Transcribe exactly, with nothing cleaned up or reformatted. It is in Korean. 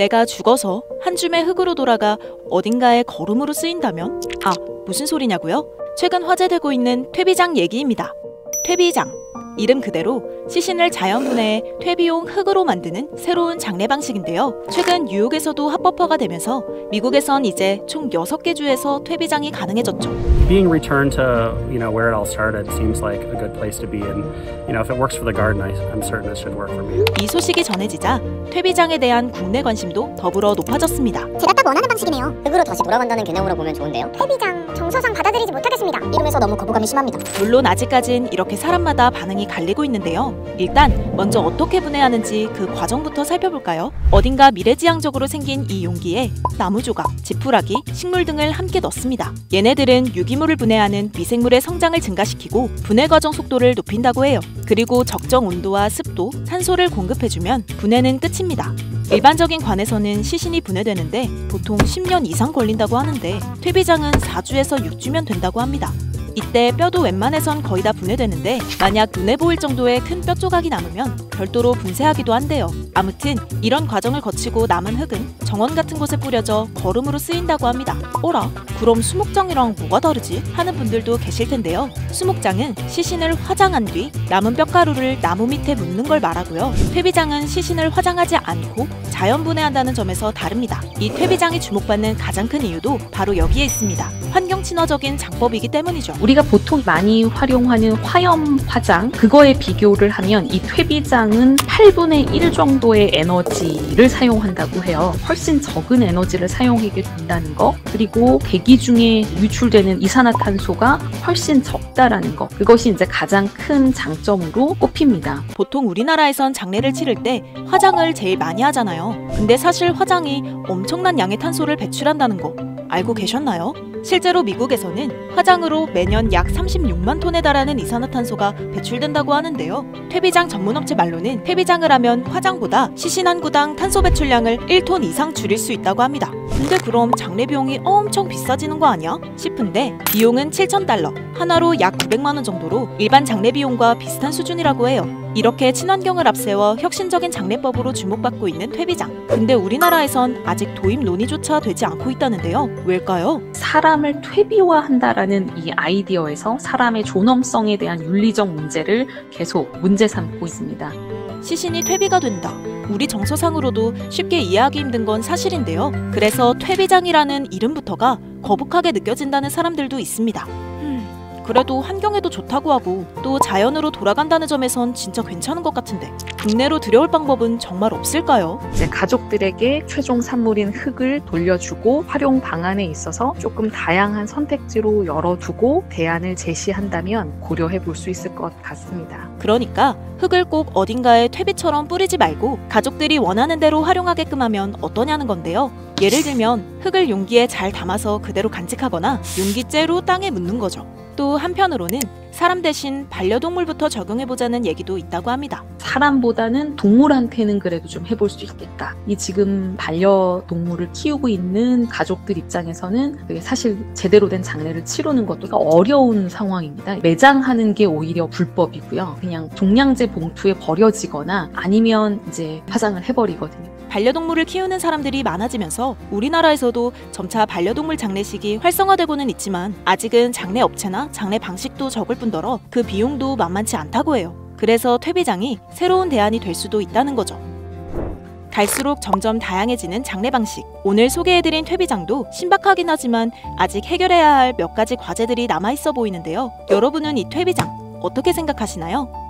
내가 죽어서 한 줌의 흙으로 돌아가 어딘가에 거름으로 쓰인다면? 아, 무슨 소리냐고요? 최근 화제되고 있는 퇴비장 얘기입니다. 퇴비장. 이름 그대로 시신을 자연분해해 퇴비용 흙으로 만드는 새로운 장례 방식인데요. 최근 뉴욕에서도 합법화가 되면서 미국에선 이제 총 여섯 개 주에서 퇴비장이 가능해졌죠. Being returned to, you know, where it all started seems like a good place to be, and you know, if it works for the garden, I, I'm certain it should work for me. 이 소식이 전해지자 퇴비장에 대한 국내 관심도 더불어 높아졌습니다. 제가 딱 원하는 방식이네요. 흙으로 다시 돌아간다는 개념으로 보면 좋은데요. 퇴비장, 정서상 받아들이지 못하겠습니다. 이름에서 너무 거부감이 심합니다. 물론 아직까진 이렇게 사람마다 반응이 갈리고 있는데요. 일단 먼저 어떻게 분해하는지 그 과정부터 살펴볼까요? 어딘가 미래지향적으로 생긴 이 용기에 나무 조각, 지푸라기, 식물 등을 함께 넣습니다. 얘네들은 유기물을 분해하는 미생물의 성장을 증가시키고 분해 과정 속도를 높인다고 해요. 그리고 적정 온도와 습도, 산소를 공급해주면 분해는 끝입니다. 일반적인 관에서는 시신이 분해되는데 보통 십 년 이상 걸린다고 하는데 퇴비장은 사 주에서 육 주면 된다고 합니다. 이때 뼈도 웬만해선 거의 다 분해되는데 만약 눈에 보일 정도의 큰 뼈 조각이 남으면 별도로 분쇄하기도 한대요. 아무튼 이런 과정을 거치고 남은 흙은 정원 같은 곳에 뿌려져 거름으로 쓰인다고 합니다. 어라? 그럼 수목장이랑 뭐가 다르지? 하는 분들도 계실 텐데요. 수목장은 시신을 화장한 뒤 남은 뼈가루를 나무 밑에 묻는 걸 말하고요. 퇴비장은 시신을 화장하지 않고 자연 분해한다는 점에서 다릅니다. 이 퇴비장이 주목받는 가장 큰 이유도 바로 여기에 있습니다. 환경 친화적인 장법이기 때문이죠. 우리가 보통 많이 활용하는 화염 화장, 그거에 비교를 하면 이 퇴비장은 팔분의 일 정도의 에너지를 사용한다고 해요. 훨씬 적은 에너지를 사용하게 된다는 거, 그리고 대기 중에 유출되는 이산화탄소가 훨씬 적다라는 거, 그것이 이제 가장 큰 장점으로 꼽힙니다. 보통 우리나라에선 장례를 치를 때 화장을 제일 많이 하잖아요. 근데 사실 화장이 엄청난 양의 탄소를 배출한다는 거 알고 계셨나요? 실제로 미국에서는 화장으로 매년 약 삼십육만 톤에 달하는 이산화탄소가 배출된다고 하는데요. 퇴비장 전문업체 말로는 퇴비장을 하면 화장보다 시신 한 구당 탄소 배출량을 일 톤 이상 줄일 수 있다고 합니다. 근데 그럼 장례 비용이 엄청 비싸지는 거 아니야? 싶은데 비용은 칠천 달러, 하나로 약 구백만 원 정도로 일반 장례 비용과 비슷한 수준이라고 해요. 이렇게 친환경을 앞세워 혁신적인 장례법으로 주목받고 있는 퇴비장. 근데 우리나라에선 아직 도입 논의조차 되지 않고 있다는데요. 왜일까요? 사람을 퇴비화한다라는 이 아이디어에서 사람의 존엄성에 대한 윤리적 문제를 계속 문제 삼고 있습니다. 시신이 퇴비가 된다. 우리 정서상으로도 쉽게 이해하기 힘든 건 사실인데요. 그래서 퇴비장이라는 이름부터가 거북하게 느껴진다는 사람들도 있습니다. 그래도 환경에도 좋다고 하고 또 자연으로 돌아간다는 점에선 진짜 괜찮은 것 같은데 국내로 들여올 방법은 정말 없을까요? 이제 가족들에게 최종 산물인 흙을 돌려주고 활용 방안에 있어서 조금 다양한 선택지로 열어두고 대안을 제시한다면 고려해 볼 수 있을 것 같습니다. 그러니까 흙을 꼭 어딘가에 퇴비처럼 뿌리지 말고 가족들이 원하는 대로 활용하게끔 하면 어떠냐는 건데요. 예를 들면 흙을 용기에 잘 담아서 그대로 간직하거나 용기째로 땅에 묻는 거죠. 또 한편으로는 사람 대신 반려동물부터 적용해보자는 얘기도 있다고 합니다. 사람보다는 동물한테는 그래도 좀 해볼 수 있겠다. 이 지금 반려동물을 키우고 있는 가족들 입장에서는 사실 제대로 된 장례를 치르는 것도 어려운 상황입니다. 매장하는 게 오히려 불법이고요. 그냥 종량제 봉투에 버려지거나 아니면 이제 화장을 해버리거든요. 반려동물을 키우는 사람들이 많아지면서 우리나라에서도 점차 반려동물 장례식이 활성화되고는 있지만 아직은 장례 업체나 장례 방식도 적을 뿐더러 그 비용도 만만치 않다고 해요. 그래서 퇴비장이 새로운 대안이 될 수도 있다는 거죠. 갈수록 점점 다양해지는 장례 방식. 오늘 소개해드린 퇴비장도 신박하긴 하지만 아직 해결해야 할 몇 가지 과제들이 남아있어 보이는데요. 여러분은 이 퇴비장 어떻게 생각하시나요?